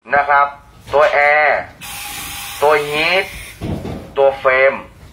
นะครับตัวแอร์ตัวฮีทตัวเฟรม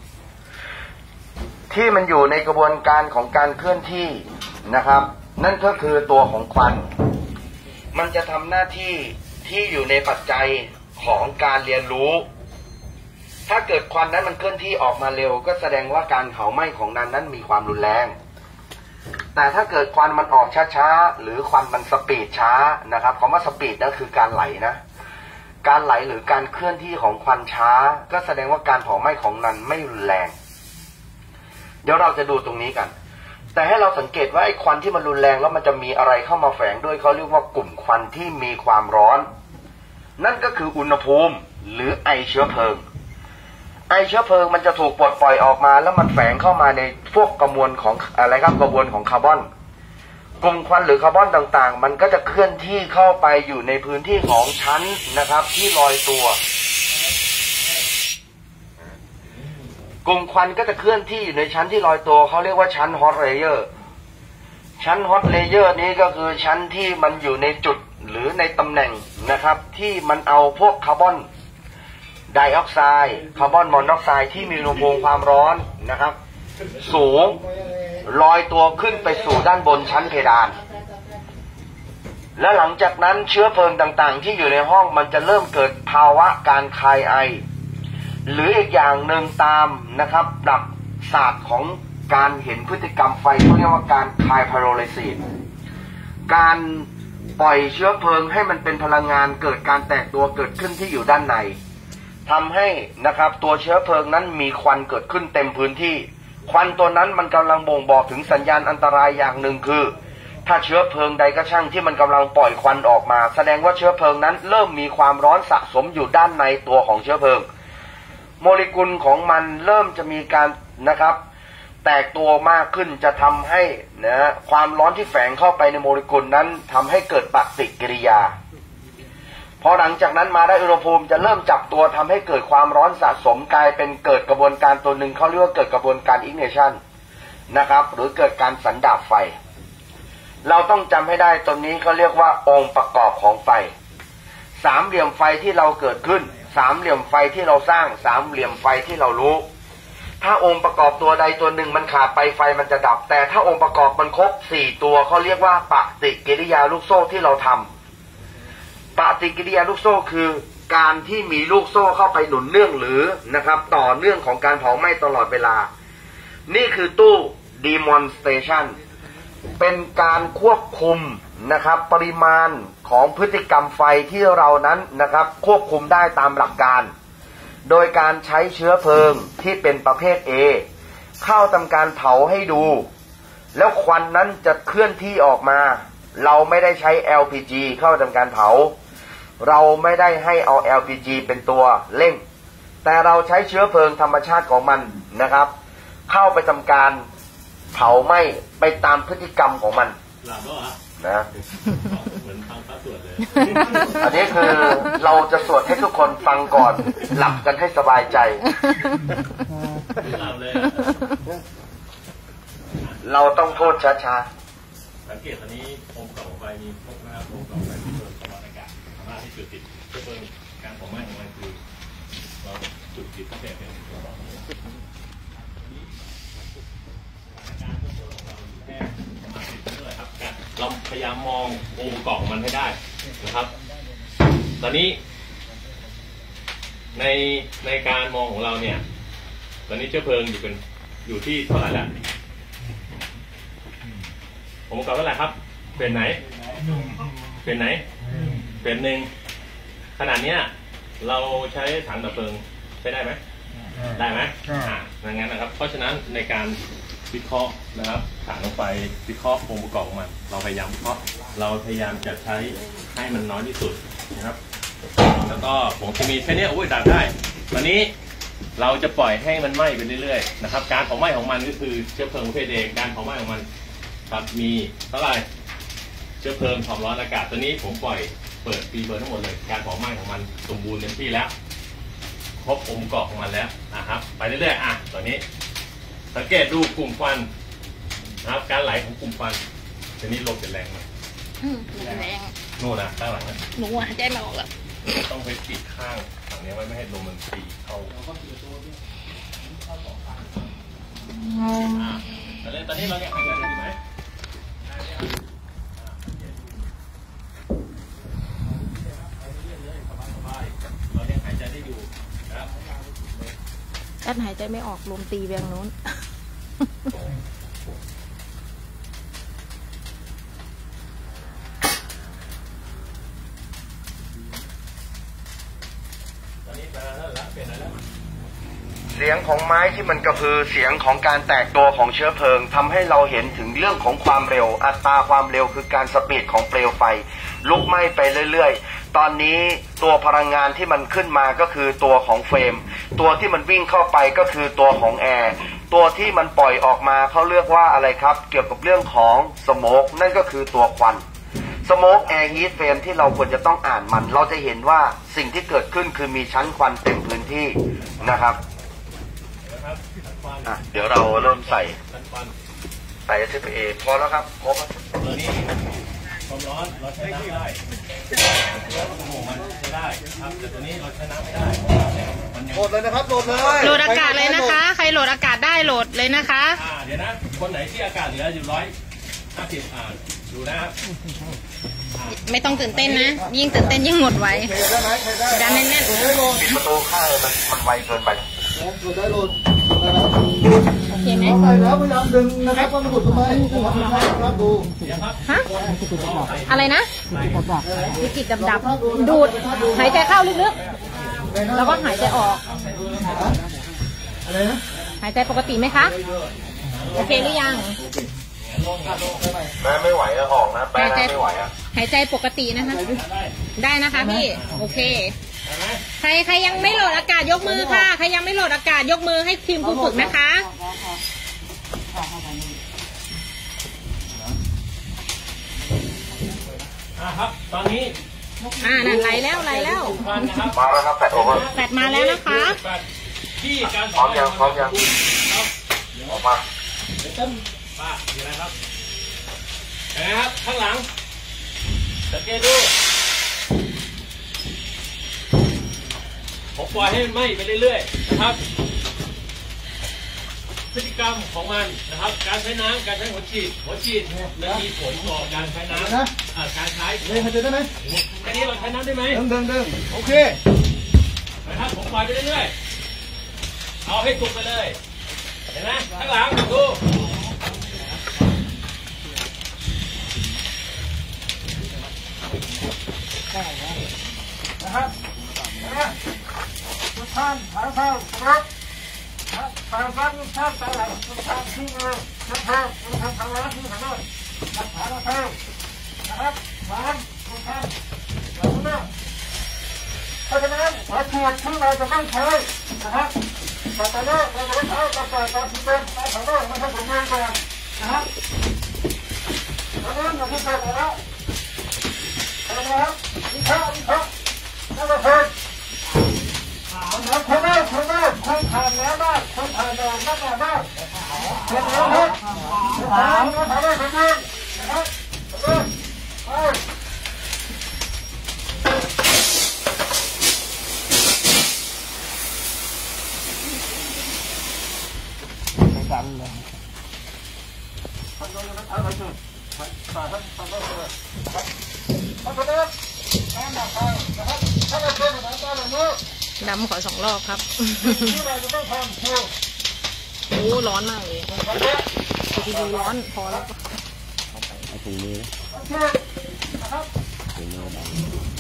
ที่มันอยู่ในกระบวนการของการเคลื่อนที่นะครับนั่นก็คือตัวของควันมันจะทำหน้าที่ที่อยู่ในปัจจัยของการเรียนรู้ถ้าเกิดควันนั้นมันเคลื่อนที่ออกมาเร็วก็แสดงว่าการเผาไหม้ของนั้นมีความรุนแรงแต่ถ้าเกิดควันมันออกช้าๆหรือควันมันสปีดช้านะครับคำว่าสปีดนั่นคือการไหลนะการไหลหรือการเคลื่อนที่ของควันช้าก็แสดงว่าการเผาไหม้ของนั้นไม่รุนแรงเดี๋ยวเราจะดูตรงนี้กันแต่ให้เราสังเกตว่าไอ้ควันที่มันรุนแรงแล้วมันจะมีอะไรเข้ามาแฝงด้วยเขาเรียกว่ากลุ่มควันที่มีความร้อนนั่นก็คืออุณหภูมิหรือไอเชื้อเพลิงไอเชื้อเพลิงมันจะถูกปลดปล่อยออกมาแล้วมันแฝงเข้ามาในพวกกระบวนของอะไรครับกระบวนของคาร์บอนกลุ่มควันหรือคาร์บอนต่างๆมันก็จะเคลื่อนที่เข้าไปอยู่ในพื้นที่ของชั้นนะครับที่ลอยตัวกลุ่มควันก็จะเคลื่อนที่อยู่ในชั้นที่ลอยตัวเขาเรียกว่าชั้นฮอตเลเยอร์ชั้นฮอตเลเยอร์นี้ก็คือชั้นที่มันอยู่ในจุดหรือในตำแหน่งนะครับที่มันเอาพวกคาร์บอนไดออกไซด์คาร์บอนมอนอกไซด์ที่มีอุณหภูมิความร้อนนะครับสูงลอยตัวขึ้นไปสู่ด้านบนชั้นเพดานและหลังจากนั้นเชื้อเพลิงต่างๆที่อยู่ในห้องมันจะเริ่มเกิดภาวะการคายไอหรืออีกอย่างหนึ่งตามนะครับหลักศาสตร์ของการเห็นพฤติกรรมไฟเขาเรียกว่าการคายไพโรไลซิสการปล่อยเชื้อเพลิงให้มันเป็นพลังงานเกิดการแตกตัวเกิดขึ้นที่อยู่ด้านในทำให้นะครับตัวเชื้อเพลิงนั้นมีควันเกิดขึ้นเต็มพื้นที่ควันตัวนั้นมันกำลังบ่งบอกถึงสัญญาณอันตรายอย่างหนึ่งคือถ้าเชื้อเพลิงใดก็ช่างที่มันกำลังปล่อยควันออกมาแสดงว่าเชื้อเพลิงนั้นเริ่มมีความร้อนสะสมอยู่ด้านในตัวของเชื้อเพลิงโมเลกุลของมันเริ่มจะมีการนะครับแตกตัวมากขึ้นจะทำให้นะความร้อนที่แฝงเข้าไปในโมเลกุลนั้นทำให้เกิดปฏิกิริยาพอหลังจากนั้นมาได้อุณหภูมิจะเริ่มจับตัวทำให้เกิดความร้อนสะสมกลายเป็นเกิดกระบวนการตัวหนึ่งเขาเรียกว่าเกิดกระบวนการอิกนิชันนะครับหรือเกิดการสันดาปไฟเราต้องจำให้ได้ตัวนี้เขาเรียกว่าองค์ประกอบของไฟสามเหลี่ยมไฟที่เราเกิดขึ้นสามเหลี่ยมไฟที่เราสร้างสามเหลี่ยมไฟที่เรารู้ถ้าองค์ประกอบตัวใดตัวหนึ่งมันขาดไปไฟมันจะดับแต่ถ้าองค์ประกอบมันครบ4ตัวเขาเรียกว่าปฏิกิริยาลูกโซ่ที่เราทำปฏิกิริยาลูกโซ่คือการที่มีลูกโซ่เข้าไปหนุนเนื่องหรือนะครับต่อเนื่องของการเผาไหม้ตลอดเวลานี่คือตู้ demonstration เป็นการควบคุมนะครับปริมาณของพฤติกรรมไฟที่เรานั้นนะครับควบคุมได้ตามหลักการโดยการใช้เชื้อเพลิงที่เป็นประเภท A เข้าทำการเผาให้ดูแล้วควันนั้นจะเคลื่อนที่ออกมาเราไม่ได้ใช้ LPG เข้าทำการเผาเราไม่ได้ให้เอา LPG เป็นตัวเร่งแต่เราใช้เชื้อเพลิงธรรมชาติของมันนะครับเข้าไปทำการเผาไหม้ไปตามพฤติกรรมของมันหลับแล้วนะเหมือนฟังพระสวดเลยอันนี้คือเราจะสวดให้ทุกคนฟังก่อนหลับกันให้สบายใจหลับเลยเราต้องพูดช้าๆสังเกตตอนนี้องค์ประกอบไฟมีพวกนะครับองค์ประกอบไฟที่เกิดสมรรถอากาศสามารถที่จุดติดเพื่อเพิ่มการเผาไหม้ของมันคือเราจุดติดตั้งแต่เป็นตัวต่อเราพยายามมององค์ประกอบของมันให้ได้นะครับตอนนี้ในการมองของเราเนี่ยตอนนี้เชื้อเพลิงอยู่ที่เท่าไหร่แล้วองค์ประกอบเท่าไหร่ครับเป็นไหนเป็นไหนเป็นหนึ่งขนาดเนี้ยเราใช้ถังดับเพลิงใช้ได้ไหมได้ไหมดังนั้นนะครับเพราะฉะนั้นในการวิเคราะห์นะครับถังไฟวิเคราะห์องค์ประกอบของมันเราพยายามวิเคราะห์เราพยายามจะใช้ให้มันน้อยที่สุดนะครับแล้วก็ผงเคมีแค่นี้ดับได้ตอนนี้เราจะปล่อยให้มันไหม้ไปเรื่อยๆนะครับการเผาไหม้ของมันก็คือเชื้อเพลิงประเภทเองการเผาไหม้ของมันครับมีเท่าไหร่เชื้อเพลิงความร้อนอากาศตัวนี้ผมปล่อยเปิดปีเบิร์ทั้งหมดเลยการเผาไหม้ของมันสมบูรณ์เต็มที่แล้วครบองค์ประกอบของมันแล้วนะครับไปเรื่อยๆตัวนี้สังเกตดูกลุ่มควันนะครับการไหลของกลุ่มควันทีนี้ลมจะแรงไหมแรงโน่นนะข้างหลังนะหนูใจไม่ออกแล้วต้องไปปิดข้างฝั่งนี้ไว้ไม่ให้ลมมันตีเข้าตอนนี้เราเนี่ยหายใจได้ดีไหมเราเนี่ยหายใจได้อยู่นะครับแอดหายใจไม่ออกลมตีเบียงโน้นเสียงของไม้ที่มันกระพือเสียงของการแตกตัวของเชื้อเพลิงทำให้เราเห็นถึงเรื่องของความเร็วอัตราความเร็วคือการสปีดของเปลวไฟลุกไหม้ไปเรื่อยๆตอนนี้ตัวพลังงานที่มันขึ้นมาก็คือตัวของเฟรมตัวที่มันวิ่งเข้าไปก็คือตัวของแอร์ตัวที่มันปล่อยออกมาเขาเรียกว่าอะไรครับเกี่ยวกับเรื่องของสโมกนั่นก็คือตัวควันสโมกแอร์ฮีทเฟรมที่เราควรจะต้องอ่านมันเราจะเห็นว่าสิ่งที่เกิดขึ้นคือมีชั้นควันเต็มพื้นที่นะครับเดี๋ยวเราเริ่มใส่SFA พอแล้วครับครบตัวนี้ความร้อนเราใช้น้ำได้โอ้โหมันใช้ได้ครับแต่ตัวนี้เราใช้น้ำไม่ได้โหลดเลยนะครับโหลดเลยโหลดอากาศเลยนะคะใครโหลดอากาศได้โหลดเลยนะคะเดี๋ยวนะคนไหนที่อากาศเหลืออยู่150ดูนะครับไม่ต้องตื่นเต้นนะยิ่งตื่นเต้นยิ่งหมดไวดันแน่นๆประตูข้างมันไวเกินไปโหลดได้โหลดโอเคไหมใส่แล้วพยายามดึงนะครับว่ามันหลุดทำไมครับดูฮะอะไรนะวิกฤตดับดูดหายใจเข้าลึกๆแล้วก็หายใจออกอะไรนะหายใจปกติไหมคะโอเคหรือยังแม่ไม่ไหวแล้วออกนะแม่ไม่ไหวอ่ะหายใจปกตินะคะได้นะคะพี่โอเคใครยังไม่โหลดอากาศยกมือค่ะใครยังไม่โหลดอากาศยกมือให้ทีมผู้ฝึกนะคะครับตอนนี้นั่นไหลแล้วมาแล้วครับแฟดโอเวอร์แฟดมาแล้วนะคะที่การพร้อมยังออกมาป้าอยู่ไหนครับนะครับข้างหลังสังเกตดูผมปล่อยให้มันไหม้ไปเรื่อยๆนะครับพฤติกรรมของมันนะครับการใช้น้ำการใช้หัวฉีดมันมีผลต่อการใช้น้ำการใช้ได้ไหมแค่นี้เราใช้น้ำได้ไหมดึงโอเคนะครับผมปล่อยไปเรื่อยๆเอาให้สุกไปเลยเห็นไหมข้างหลังดูนะครับทุกท่านทางเข้าครับทางฟังท่านตลาดทุกท่านที่มือทุกท่านทางร้านที่ทางโน้นทางเข้านะครับร้านทุกท่านอย่างนี้เพราะฉะนั้นหัวเทียนที่เราจะต้องใช้นะครับแต่ตอนนี้เราจะใช้กาแฟตอนที่เป็นตอนของโลกมันให้ผมเรียนก่อนนะครับตอนนี้เราที่ใช้แล้วนะครับนี่ครับนั่นก็คือคนผ่านแล้วบ้างคนผ่านแล้วบ้างเสร็จแล้วครับผ่านแล้วผ่านแล้วนะครับไปดันเลยดำขอ2 รอบครับโอ้ร้อนมากเลยทีดูร้อนพอแล้วเอาถุงมือถุงมือดำ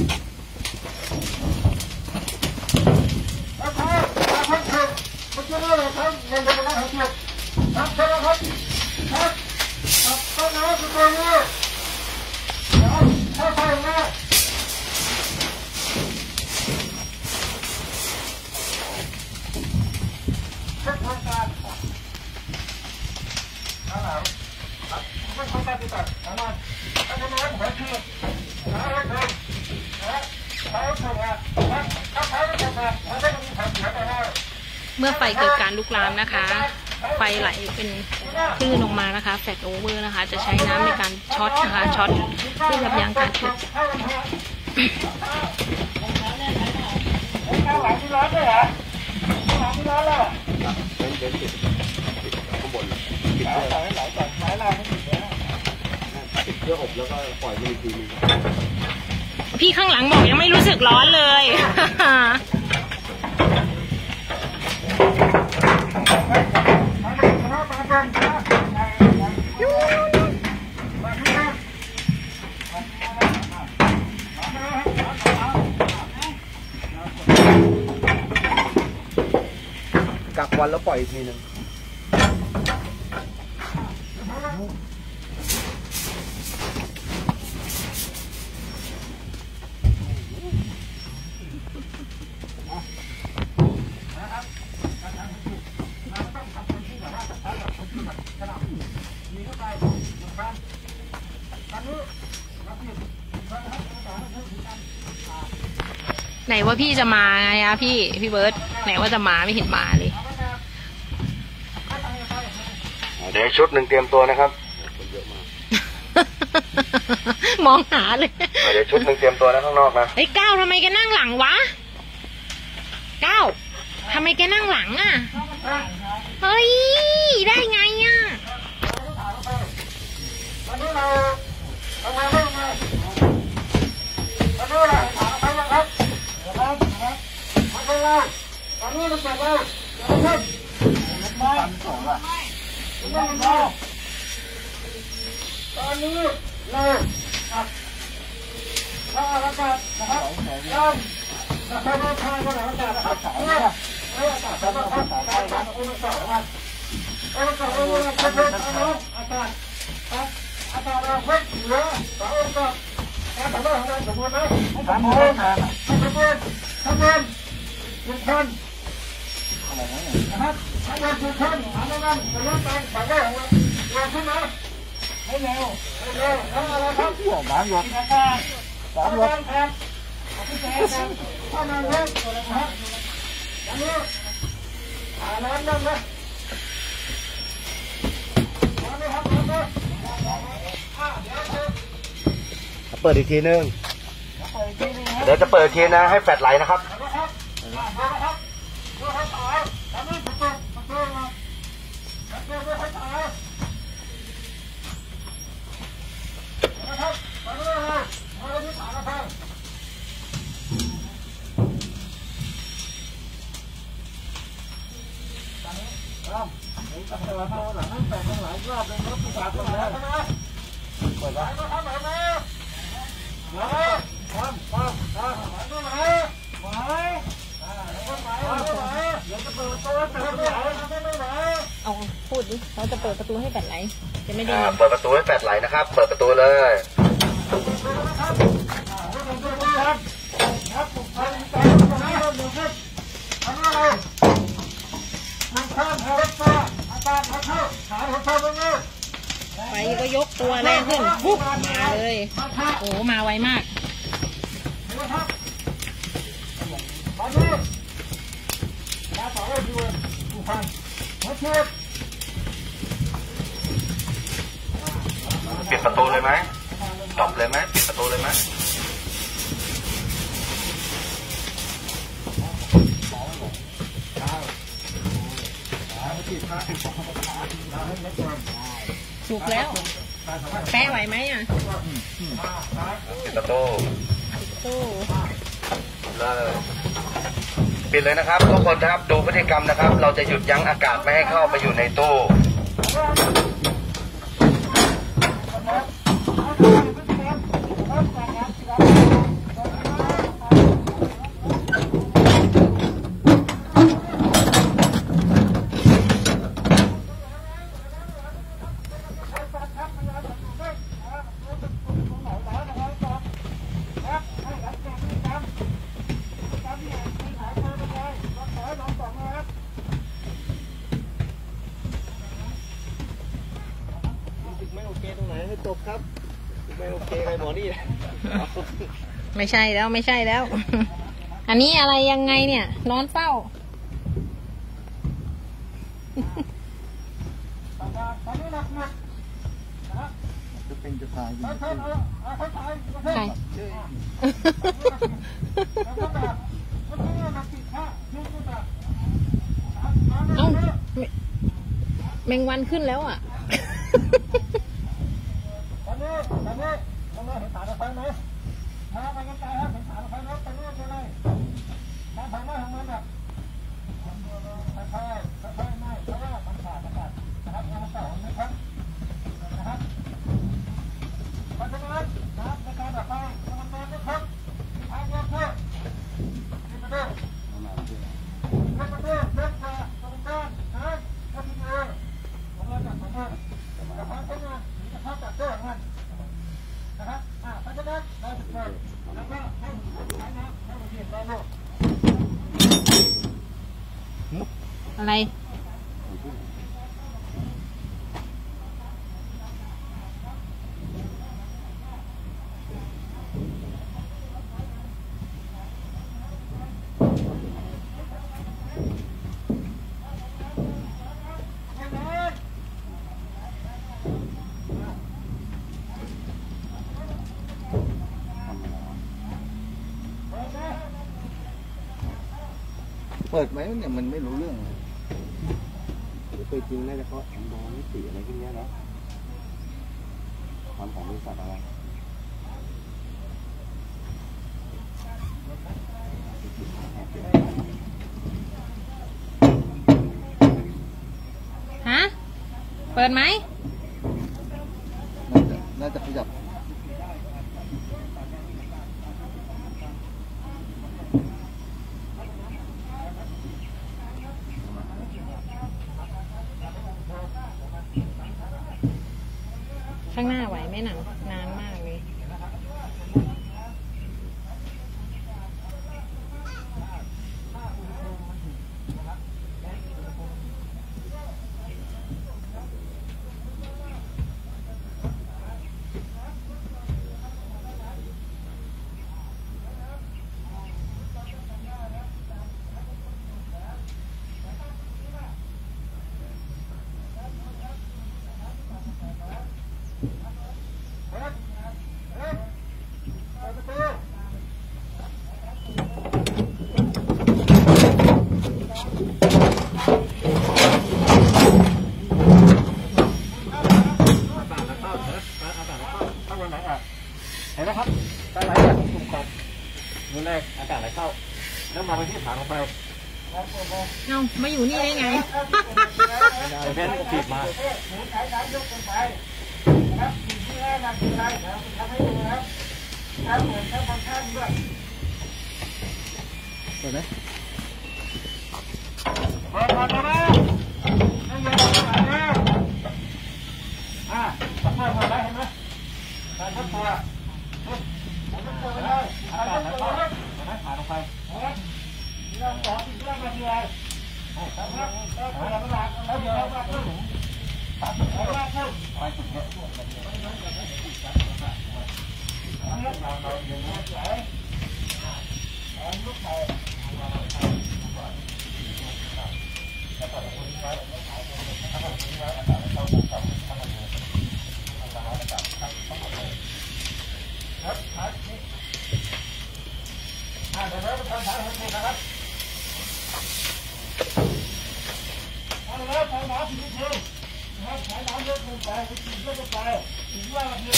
เมื่อไฟเกิดการลุกลามนะคะไฟไหลเป็นคลื่นออกมานะคะแฟลชโอเวอร์นะคะจะใช้น้ำในการช็อตนะคะช็อตเพื่อยับยั้งการจุดร้อนด้วยเหรอมีร้อนแล้วเป็นติดข้างบนติดเพื่ออบแล้วก็ปล่อยไปอีกทีนึงพี่ข้างหลังบอกยังไม่รู้สึกร้อนเลยกักวันแล้วปล่อยอีกทีนึงไหนว่าพี่จะมาไงอะพี่เบิร์ตไหนว่าจะมาไม่เห็นมาเลยเดี๋ยวชุดหนึ่งเตรียมตัวนะครับมองหาเลยเดี๋ยวชุดหนึ่งเตรียมตัวนะข้างนอกนะเฮ้ยก้าวทำไมแกนั่งหลังวะก้าวทำไมแกนั่งหลังอะเฮ้ยได้ไงอะวันนี้เราทำงานเรื่องไงวันนี้เราถามใครบ้างครับนะครับมาทำงานตอนนี้เราจับเราจะทำไม่ตอนนี้เราอากาศนะครับเราสภาพทางก็อากาศนะครับอากาศสภาพอากาศอุณหภูมินะครับอากาศอุณหภูมิอากาศอาจารย์เราเพิ่มเหลือสององค์การการทำงานของเราสมบูรณ์ไหมสมบูรณ์1,000นะครับ1,000ถามว่าจะลดการสั่งได้ของเราเร็วขึ้นไหมไม่เร็วแล้วอะไรครับ3 หยดครับพี่แจ๊ครับเข้ามาเร็วนะครับอันนี้ร้อนนั่งนะร้อนไหมครับร้อนไหมเปิดอีกทีนึงเดี๋ยวจะเปิดทีนะให้แฟลชไหลนะครับเอาพูดดิเราจะเปิดประตูให้แบตไหลจะไม่ได้เปิดประตูให้แฟลชไหลนะครับเปิดประตูเลยไฟก็ยกตัวแรงขึ้นปุ๊บมาเลยโอ้มาไวมากปิดประตูเลยไหมตบเลยไหมปิดประตูเลยไหมถูกแล้วแปะไหวไหมอ่ะปิดประตูตู้เลยปิดเลยนะครับทุกคนครับดูพฤติกรรมนะครับเราจะหยุดยั้งอากาศไม่ให้เข้าไปอยู่ในตู้จบครับไม่โอเคใครหมอนี่ไม่ใช่แล้ว อันนี้อะไรยังไงเนี่ยนอนเฝ้าจะเป็นจะตายใช่แมงวันขึ้นแล้วอ่ะตอนนี้เห็นฐานไฟไหมมาไปกันไกลครับเห็นฐานไฟรถไปนู่นเลยทางหน้าของมันแบบค่อยๆไม่เพราะว่ามันขาดนะครับงานเก่านะครับเพราะฉะนั้นนะครับในการดับไฟมันมาไม่ครบทางรถเพื่อที่ประตูเล็กกว่าตรงกลางนะก็มีผมเราจัดผมว่าแต่ความเป็นงานจะเข้าจัดตัวงานนะครับเพราะฉะนั้นเราจะเปิดแล้วก็ให้ใช้น้ำให้มันเย็นได้ลูกอะไรเปิดไหมเนี่ยมันไม่รู้เรื่องเปิดจริงน่าจะเพราะมองนิติอะไรพวกนี้นะความของบริษัทอะไรฮะเปิดไหมน่าจะขยับข้างหน้าไหวไหมหนังนานมากเลยเห็นไหมครับใต้ไหลแบบกลุ่มกบมือแรกอากาศไหลเข้าแล้วมาไปที่ฐานของไฟเอามาอยู่นี่ได้ไงแม่นี่ก็ปิดมาเปิดไหมเปิดมาไม่ยอมเปิดเปิดได้เห็นไหมการทดตัวได้อะไรก็ตัวได้ผ่านออกไปเราสอนเรื่องอะไรเราหลักเราเดี๋ยวเราขึ้นตัดเราขึ้นไปสุดเนี่ยเราเดินมาไหนลูกไข่เดี๋ยวเราไปทำฐานให้ดูนะครับเอาละใช้น้ำถึงถึงนะครับใช้น้ำเยอะเกินไปถึงเยอะไปถึงว่าเดียว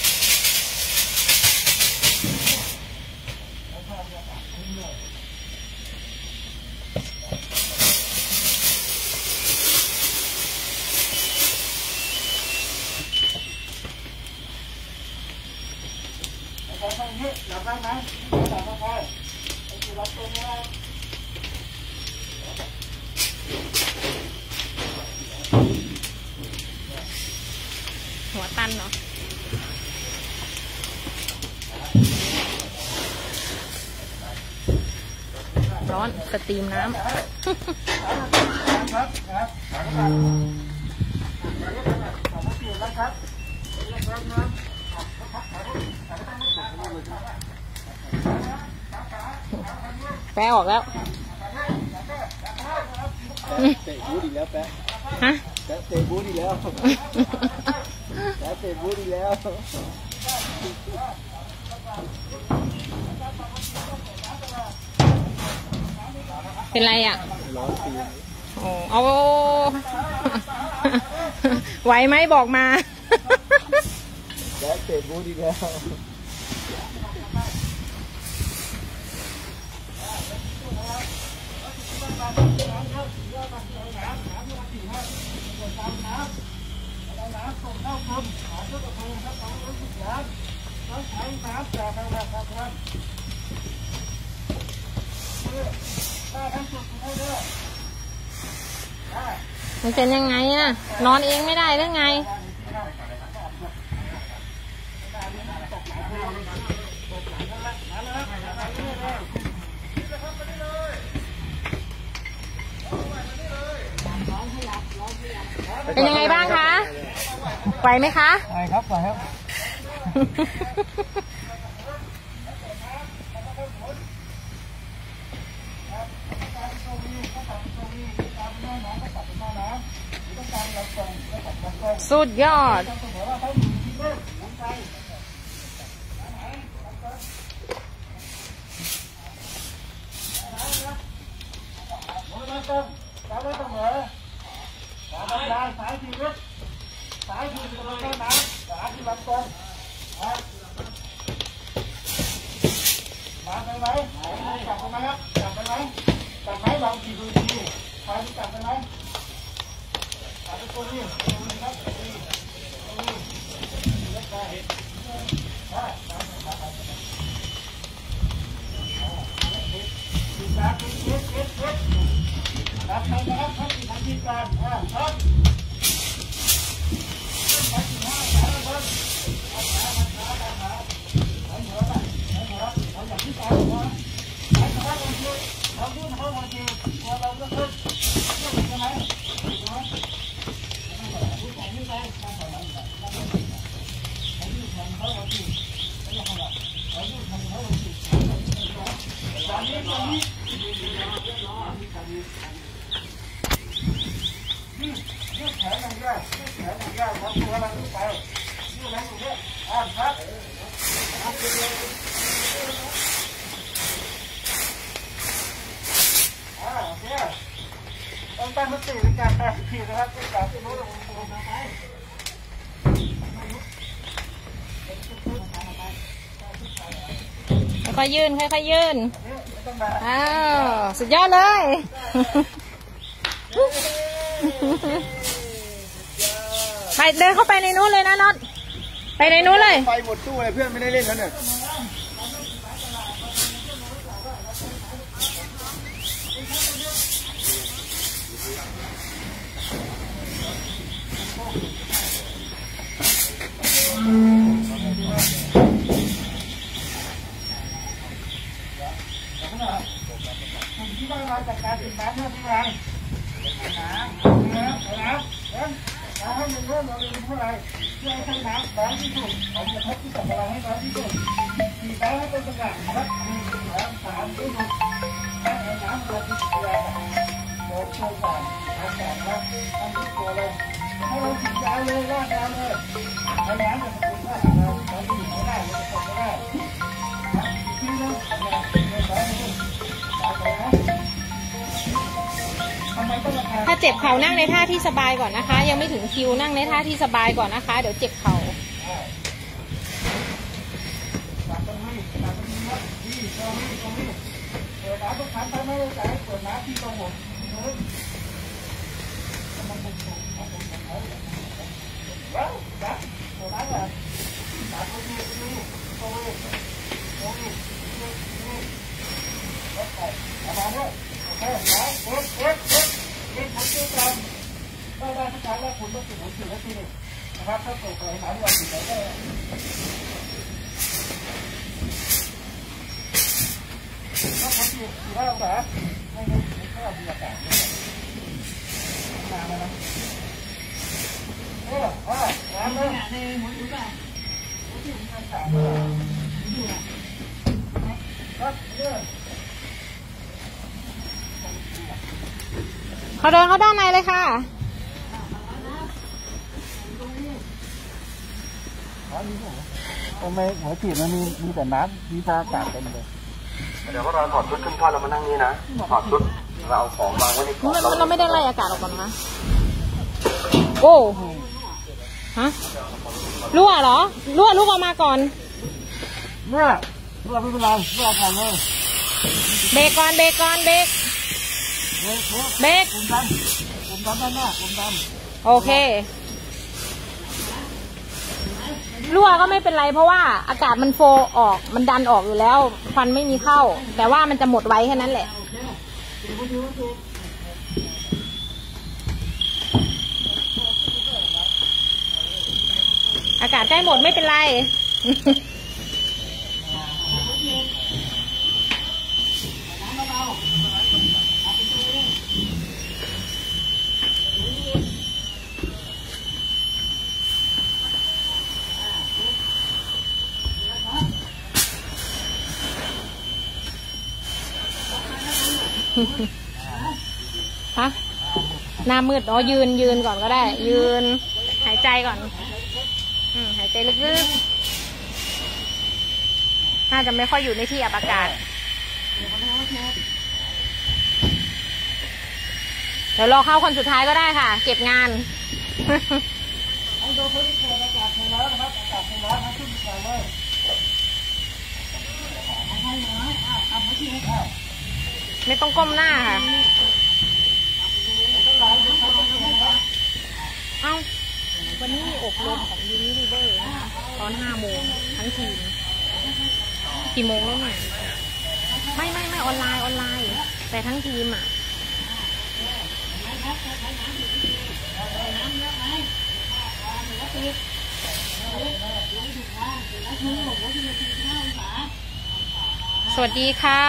ทางนี้หลับได้ไหมหลับได้หลับตรงนี้หัวตันเหรอร้อนสตรีมน้ำแปะออกแล้วเตะบูดีแล้วแปะฮะเตะบูดีแล้วเตะบูดีแล้วเป็นไรอ่ะร้อนตีโอ้เอาไหวไหมบอกมาแล้วเตะบูดีแล้วมันเป็นยังไงอะนอนเองไม่ได้หรือไงเป็นยังไงบ้างคะไหวไหมคะไปครับไปครับสุดยอดมาไปไหมจับไปไหมครับจับไปไหมจับไหมลองขี่ดูดีใครจับไปไหมจับไปตัวนี้ครับตัวนี้เล็กไปดีครับเล็กรับไปนะครับครับที่ทำที่การครับต้องตั้งสติในการตัดสินนะครับในการที่รู้ระบบตัวไปค่อยๆยื่นค่อยๆยื่นอ้าวสุดยอดเลย ไปเดินเข้าไปในนู้นเลยนะน็อตไปในนู้นเลยไปหมดตู้เลยเพื่อนไม่ได้เล่นแล้วเนี่ยที่ว่ามาจากการติดน้ำเมื่อที่ไรน้ำให้มันรู้เราเรียนเท่าไรเพื่อให้น้ำน้ำที่สุดเอาจะพัดที่กับเราให้น้ำที่สุดมีน้ำให้เป็นประกาศนะครับมีน้ำสามที่สุดน้ำตัวที่สุดแล้วโดนช่วยกันอากาศครับอันที่ตัวเราให้เราติดใจเลยว่าน้ำเลยให้น้ำมันเป็นว่าเราเราที่อยู่ไม่ได้เราจะไม่ได้ที่นั่นถ้าเจ็บเข่านั่งในท่าที่สบายก่อนนะคะยังไม่ถึงคิวนั่งในท่าที่สบายก่อนนะคะเดี๋ยวเจ็บเข่าได้ทุกครั้งแล้วคุณต้องติดหัวถือแล้วทีนึงนะครับถ้าเกิดเคยหาที่วันติดแล้วก็ถ้าผมอยู่ที่เราแบบไม่ได้ไม่เอาบรรยากาศนานแล้วน้ำเลยในหัวถือแบบหัวถือมันขาดครับเขาเดินเข้าด้านในเลยค่ะทำไมหัวฉีดมันมีแต่น้ำมีอากาศเต็มเลยเดี๋ยวพวกเราถอดชุดขึ้นพ่อเรามานั่งนี่นะถอดชุดเราเอาของวางไว้ในกล่องเราไม่ได้ไล่อากาศออกก่อนนะโอ้ฮะรั่วเหรอรั่วลูกออกมาก่อนเนี่ยไม่เป็นไรไม่เอาผ่านเลยเบรกก่อนเบรกก่อนเบรกเบรกผมดำด้านหน้าผมดำโอเครั่วก็ไม่เป็นไรเพราะว่าอากาศมันโฟออกมันดันออกอยู่แล้วควันไม่มีเข้าแต่ว่ามันจะหมดไว้แค่นั้นแหละอากาศใกล้หมดไม่เป็นไร ฮะหน้ามืดอ๋อยืนก่อนก็ได้ยืนหายใจก่อนหายใจลึกๆน่าจะไม่ค่อยอยู่ในที่อับอากาศเดี๋ยวรอเข้าคนสุดท้ายก็ได้ค่ะเก็บงานไม่ต้องก้มหน้าค่ะเอ้าวันนี้มีอบรมของยูนิลิเวอร์นะคะตอน5 โมงทั้งทีมกี่โมงแล้วเนี่ยไม่ออนไลน์แต่ทั้งทีมอ่ะสวัสดีค่ะ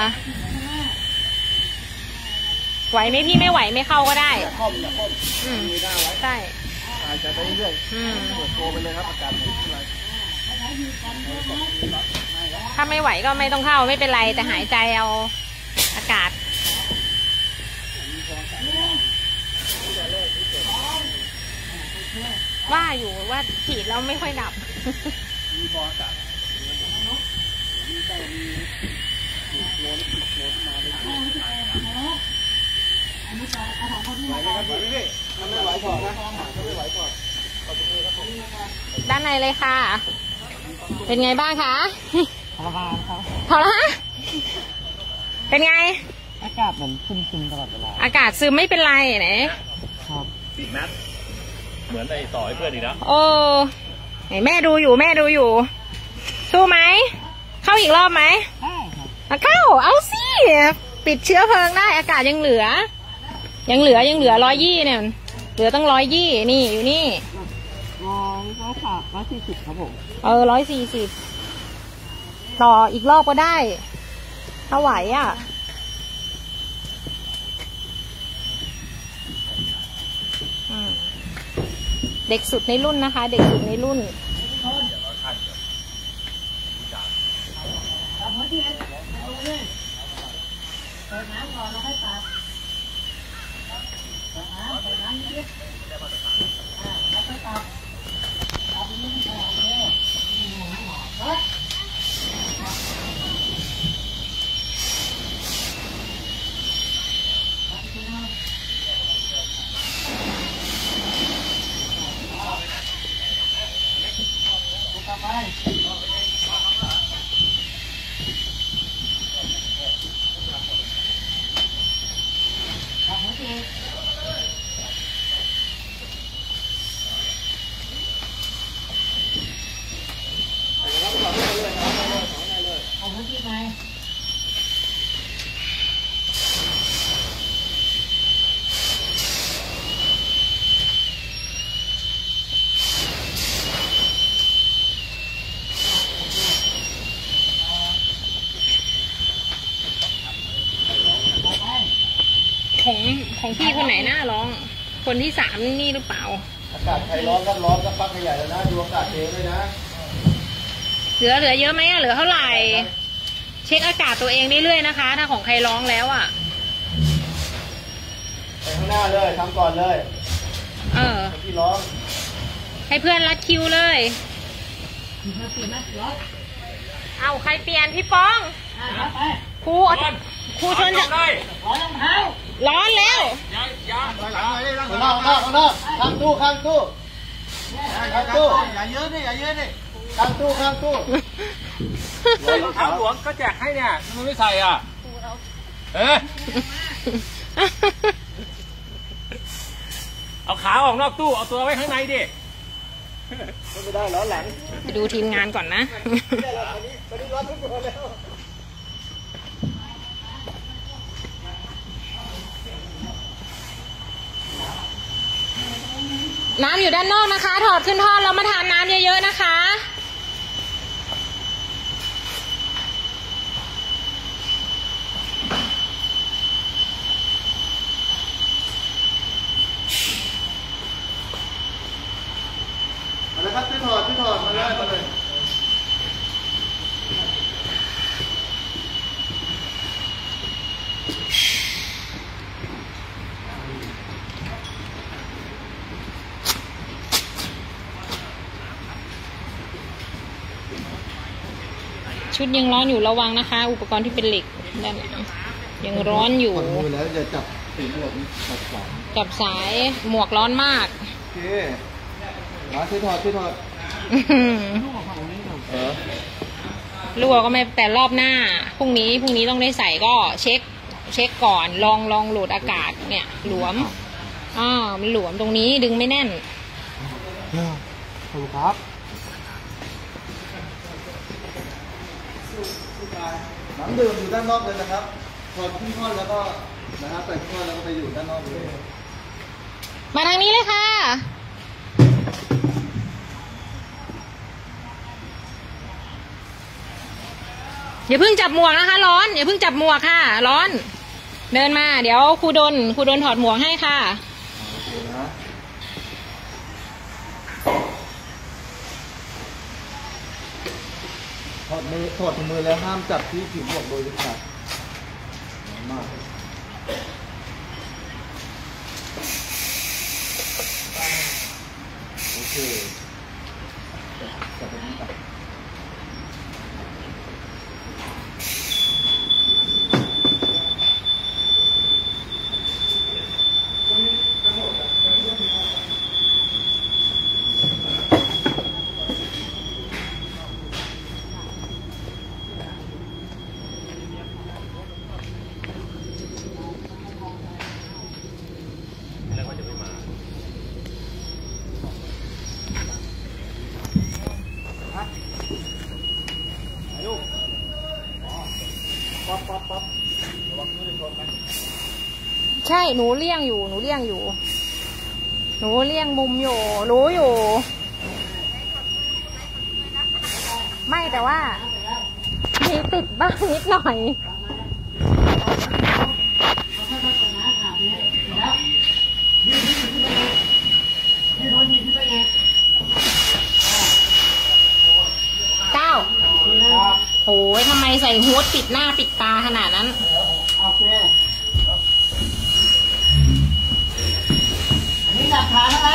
ไหวไหมพี่ไม่ไหวไม่เข้าก็ได้ใช่อาจจะไปเรื่อยโตไปเลยครับอากาศถ้าไม่ไหวก็ไม่ต้องเข้าไม่เป็นไรแต่หายใจเอาอากาศว่าอยู่ว่าฉีดแล้วไม่ค่อยดับด้านในเลยค่ะเป็นไงบ้างคะพอละเป็นไงอากาศมันซึมตลอดเวลาอากาศซึมไม่เป็นไรไหนครับติดนัดเหมือนไอ้ต่อให้เพื่อนอีกแล้วโอ้แม่ดูอยู่สู้ไหมเข้าอีกรอบไหมได้เข้าเอาสิปิดเชื้อเพลิงได้อากาศยังเหลือ120เนี่ยเหลือตั้ง120นี่อยู่นี่ 140ครับผม 140ต่ออีกรอบก็ได้ถ้าไหวอ่ะเด็กสุดในรุ่นนะคะเด็กสุดในรุ่นของพี่คนไหนน่าร้องคนที่3นี่หรือเปล่าอากาศใครร้อนก็ร้อนก็ปักใหญ่แล้วนะดูอากาศเองด้วยนะเหลือเยอะไหมเหลือเท่าไหร่เช็คอากาศตัวเองเรื่อยๆนะคะถ้าของใครร้องแล้วอ่ะไปข้างหน้าเลยทำก่อนเลยที่ร้องให้เพื่อนรัดคิวเลยเอาใครเปลี่ยนพี่ป้องครูชนจะได้ร้อนแล้วข้างนอกข้างตู้ข้างตู้อย่าเยอะดิข้างตู้รองเท้าหลวงก็แจกให้เนี่ยมันไม่ใส่อ่ะเอาขาออกนอกตู้เอาตัวไว้ข้างในดิไม่ได้ร้อนหลังไปดูทีมงานก่อนนะน้ำอยู่ด้านนอกนะคะถอดขึ้นท่อแล้วมาทานน้ำเยอะๆนะคะมาเลยครับพี่ถอดมาเลยชุดยังร้อนอยู่ระวังนะคะอุปกรณ์ที่เป็นเหล็กด้านหลังยังร้อนอยู่มือแล้วจะจับถึงหมวกกับสายหมวกร้อนมากโอเคมาช่วยถอดรั่วก็ไม่แต่รอบหน้าพรุ่งนี้ต้องได้ใส่ก็เช็คก่อนลองโหลดอากาศเนี่ยหลวมมันหลวมตรงนี้ดึงไม่แน่นขอบคุณครับน้ำดื่มอยู่ด้านนอกเลยนะครับถอดขึ้นท่อนแล้วก็นะครับใส่ท่อนแล้วก็ไปอยู่ด้านนอกเลยมาทางนี้เลยค่ะอย่าเพิ่งจับหมวกนะคะร้อนอย่าเพิ่งจับหมวกค่ะร้อนเดินมาเดี๋ยวครูดนถอดหมวกให้ค่ะถอดถุงมือแล้วห้ามจับที่ผิวหมวกโดยเด็ดขาดมากโอเคจับตรงนี้ไปใช่หนูเลี่ยงอยู่หนูเลี่ยงมุมอยู่รู้อยู่ไม่แต่ว่ามีติดบ้างนิดหน่อยเก้าโอ้ยทำไมใส่ฮู้ดปิดหน้าปิดตาขนาดนั้นโอเคอันนี้จับขาแล้วนะ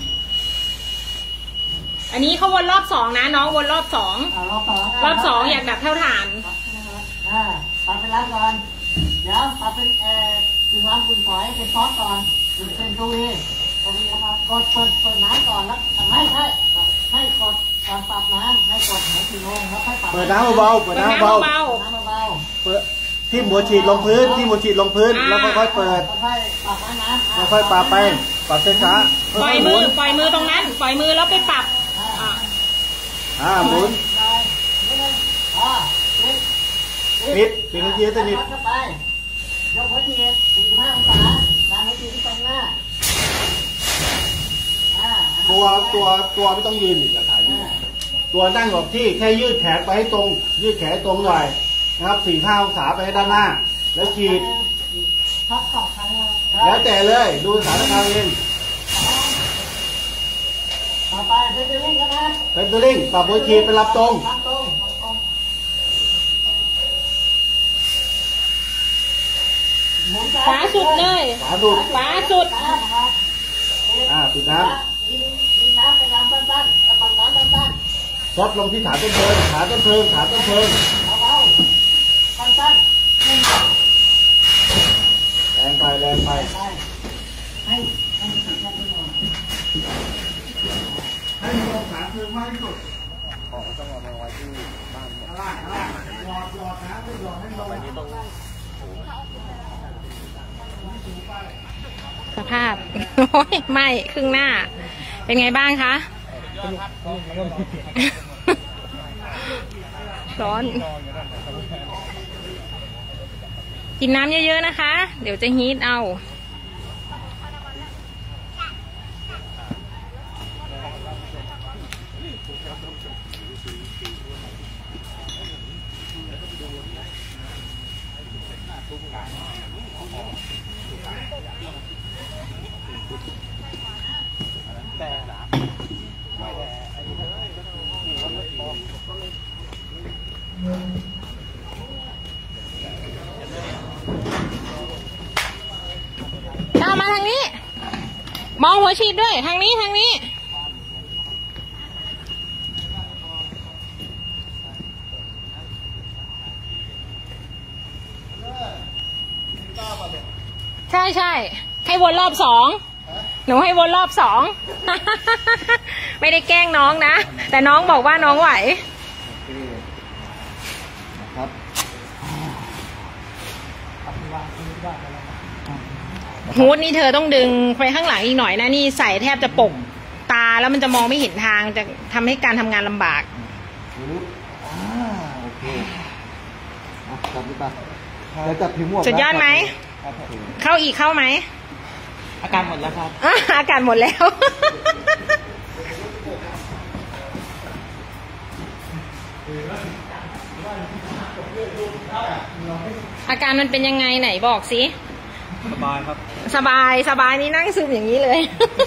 อันนี้เขาวนรอบ2นะน้องวนรอบ2รอบ2อยากดับเท่าฐานปรับเป็นล้างก่อนเดี๋ยวปรับเป็นถึงล้างคุณถอยเป็นซอสก่อนเป็นตัววีนะครับกดเปิดน้ำก่อนแล้วให้กดก่อนปรับน้ำให้กดหัวกี่โมงแล้วค่อยปรับเปิดน้ำเบาเปิดน้ำเบาเปิดที่หัวฉีดลงพื้นแล้วค่อยๆเปิดค่อยๆปรับไปปรับช้าปล่อยมือตรงนั้นปล่อยมือแล้วไปปรับหมุนปิดนาทีจะนิดยกหัวฉีด45 องศาดันหัวฉีดที่ตรงหน้าตัวไม่ต้องยืนตัวนั่งกับที่แค่ยืดแขนไปให้ตรงยืดแขนตรงหน่อยนะครับ45 องศาไปให้ด้านหน้าแล้วฉีดแล้วแต่เลยดูสถานการณ์เองต่อไปเป็นตัวลิงกันนะเป็นตัวลิงปรับหัวฉีดเป็นรับตรงขวาสุดเลยขวาสุดปิดน้ำเป็นน้ำสั้นๆกระปังน้ำสั้นๆซดลงที่ฐานต้นเพลิงเบาๆสั้นๆแรงไปสภาพ โอ้ยไม่ครึ่งหน้า เป็นไงบ้างคะ ร้อน กินน้ำเยอะๆนะคะ เดี๋ยวจะฮีทเอาตามมาทางนี้ มองหัวฉีดด้วยทางนี้ทางนี้ ใช่ใช่ให้วนรอบสองหนูให้วนรอบสอง ไม่ได้แกล้งน้องนะ แต่น้องบอกว่าน้องไหวฮูดนี่เธอต้องดึงไปข้างหลังอีกหน่อยนะนี่ใส่แทบจะปกตาแล้วมันจะมองไม่เห็นทางจะทำให้การทำงานลำบากโอเคจับดีป่ะจะจับผิวหมวกสุดยอดไหมเข้าอีกเข้าไหมอาการหมดแล้วครับอาการหมดแล้ว อาการมันเป็นยังไงไหนบอกสิสบายครับสบายนี่นั่งซึมอย่างนี้เลย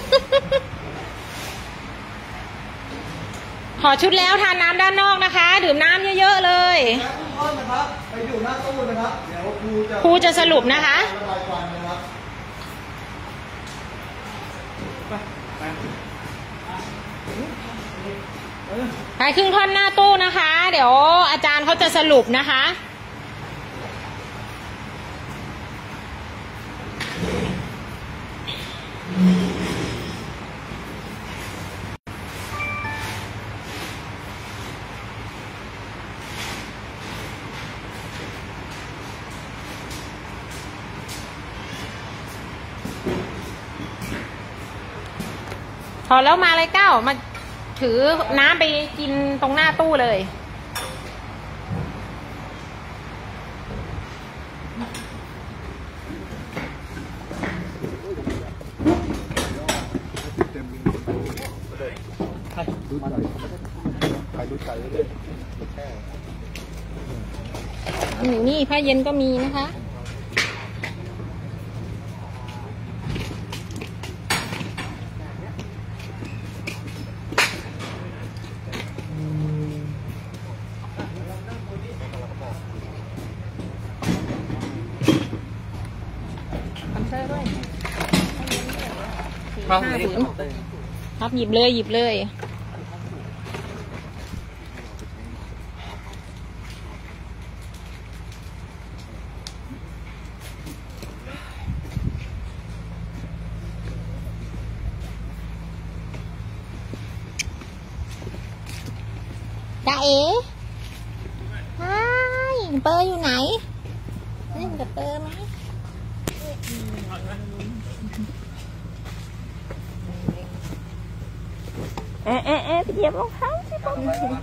ขอชุดแล้วทานน้ำด้านนอกนะคะดื่มน้ำเยอะๆเลยไปอยู่หน้าตู้นะครับเดี๋ยวครูจะสรุปนะคะไปครึ่งท่อนหน้าตู้นะคะ เดี๋ยวอาจารย์เขาจะสรุปนะคะพอแล้วมาเลยเก้ามาถือน้ำไปกินตรงหน้าตู้เลยอยู่นี่ผ้าเย็นก็มีนะคะครับหยิบเลยหยิบเลยจ้าเอ๋ใช่เปอร์อยู่ไหนเล่นกับเปอร์ไหมเหยียบรองเท้าสิผม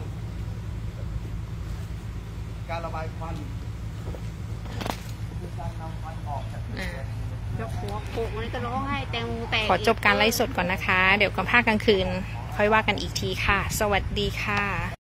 การระบายควันคือการนำควันออกจากยกหัวโขกมันจะร้องให้แตงขอจบการไลฟ์สดก่อนนะคะเดี๋ยวกับภาคกลางคืนค่อยว่ากันอีกทีค่ะสวัสดีค่ะ